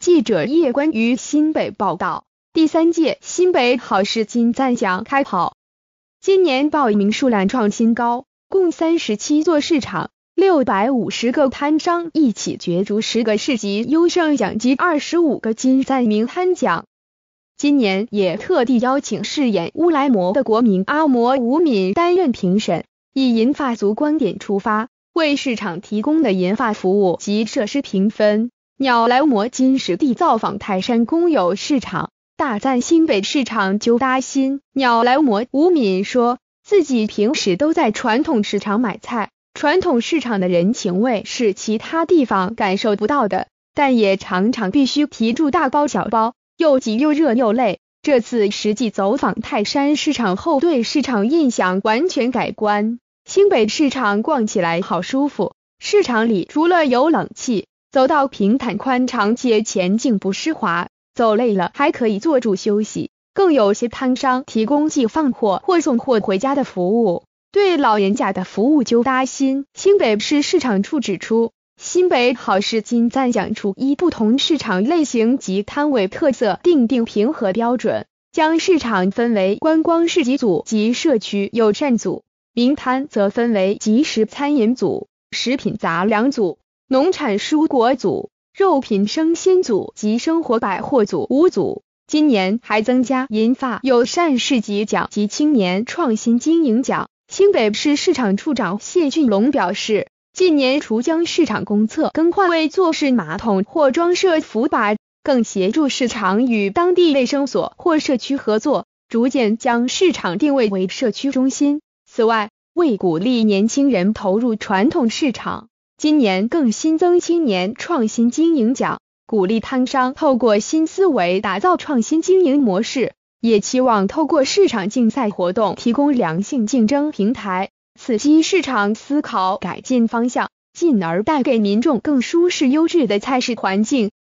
记者叶关于新北报道，第3届新北好市金赞奖开跑。今年报名数量创新高，共37座市场，650个摊商一起角逐10个市级优胜奖及25个金赞名摊奖。今年也特地邀请饰演乌来魔的国民阿嬷吴敏担任评审，以银发族观点出发，为市场提供的银发服务及设施评分。鸟来魔今实地造访泰山公有市场，大赞新北市场揪搭新。鸟来魔吴敏说，自己平时都在传统市场买菜，传统市场的人情味是其他地方感受不到的，但也常常必须提住大包小包，又挤又热又累。这次实际走访泰山市场后，对市场印象完全改观。新北市场逛起来好舒服，市场里除了有冷气，走道平坦宽敞且前进不湿滑，走累了还可以坐住休息。更有些摊商提供寄放货或送货回家的服务，对老人家的服务揪搭新。新北市市场处指出，新北好市金赞奖处依不同市场类型及摊位特色订定评核标准，将市场分为观光市集组及社区友善组，名摊则分为即食餐饮组、食品杂粮组、农产蔬果组、肉品生鲜组及生活百货组5组。今年还增加银发友善市集奖及青年创新经营奖。新北市市场处长谢俊龙表示，近年除将市场公厕更换为坐式马桶或装设扶把，更协助市场与当地卫生所或社区合作，逐渐将市场定位为社区中心。此外，为鼓励年轻人投入传统市场，今年更新增青年创新经营奖，鼓励摊商透过新思维打造创新经营模式，也期望透过市场竞赛活动提供良性竞争平台，刺激市场思考改进方向，进而带给民众更舒适优质的菜市环境。